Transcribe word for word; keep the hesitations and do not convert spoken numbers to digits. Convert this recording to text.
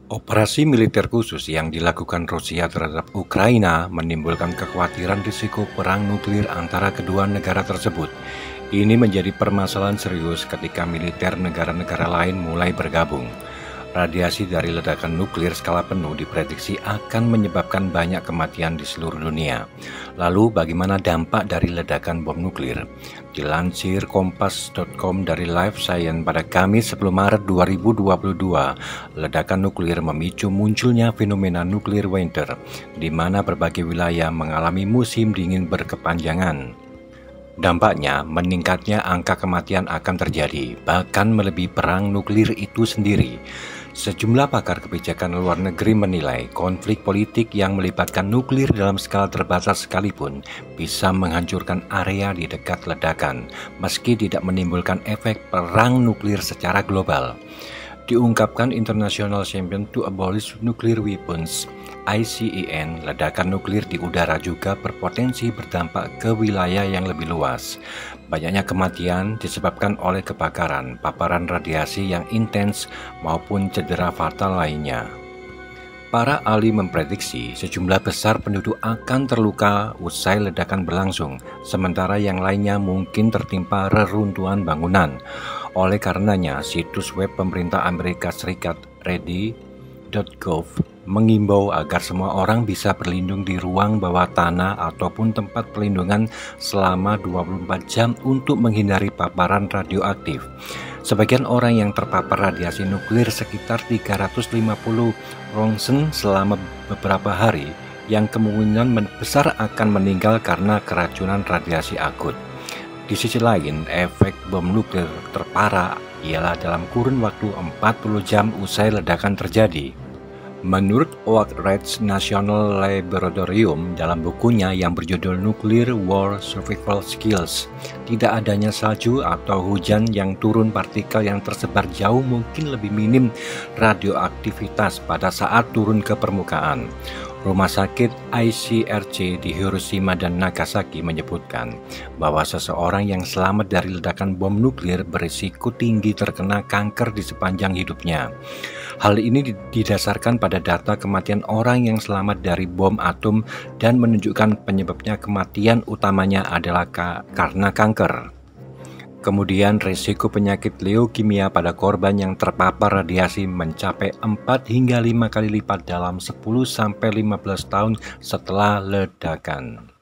Operasi militer khusus yang dilakukan Rusia terhadap Ukraina menimbulkan kekhawatiran risiko perang nuklir antara kedua negara tersebut. Ini menjadi permasalahan serius ketika militer negara-negara lain mulai bergabung. Radiasi dari ledakan nuklir skala penuh diprediksi akan menyebabkan banyak kematian di seluruh dunia. Lalu bagaimana dampak dari ledakan bom nuklir? Dilansir kompas titik com dari Life Science pada Kamis sepuluh Maret dua ribu dua puluh dua, ledakan nuklir memicu munculnya fenomena nuklir winter, di mana berbagai wilayah mengalami musim dingin berkepanjangan. Dampaknya, meningkatnya angka kematian akan terjadi, bahkan melebihi perang nuklir itu sendiri. Sejumlah pakar kebijakan luar negeri menilai konflik politik yang melibatkan nuklir dalam skala terbatas sekalipun bisa menghancurkan area di dekat ledakan, meski tidak menimbulkan efek perang nuklir secara global. Diungkapkan International Champion to Abolish Nuclear Weapons I C E N, ledakan nuklir di udara juga berpotensi berdampak ke wilayah yang lebih luas. Banyaknya kematian disebabkan oleh kebakaran, paparan radiasi yang intens, maupun cedera fatal lainnya. Para ahli memprediksi sejumlah besar penduduk akan terluka usai ledakan berlangsung, sementara yang lainnya mungkin tertimpa reruntuhan bangunan. Oleh karenanya, situs web pemerintah Amerika Serikat ready dot gov mengimbau agar semua orang bisa berlindung di ruang bawah tanah ataupun tempat pelindungan selama dua puluh empat jam untuk menghindari paparan radioaktif. Sebagian orang yang terpapar radiasi nuklir sekitar tiga ratus lima puluh rongsen selama beberapa hari, yang kemungkinan besar akan meninggal karena keracunan radiasi akut. Di sisi lain, efek bom nuklir terparah ialah dalam kurun waktu empat puluh jam usai ledakan terjadi. Menurut Oak Ridge National Laboratorium dalam bukunya yang berjudul Nuclear War Survival Skills, tidak adanya salju atau hujan yang turun partikel yang tersebar jauh mungkin lebih minim radioaktivitas pada saat turun ke permukaan. Rumah sakit I C R C di Hiroshima dan Nagasaki menyebutkan bahwa seseorang yang selamat dari ledakan bom nuklir berisiko tinggi terkena kanker di sepanjang hidupnya. Hal ini didasarkan pada data kematian orang yang selamat dari bom atom dan menunjukkan penyebabnya kematian utamanya adalah ka karena kanker. Kemudian risiko penyakit leukemia pada korban yang terpapar radiasi mencapai empat hingga lima kali lipat dalam sepuluh sampai lima belas tahun setelah ledakan.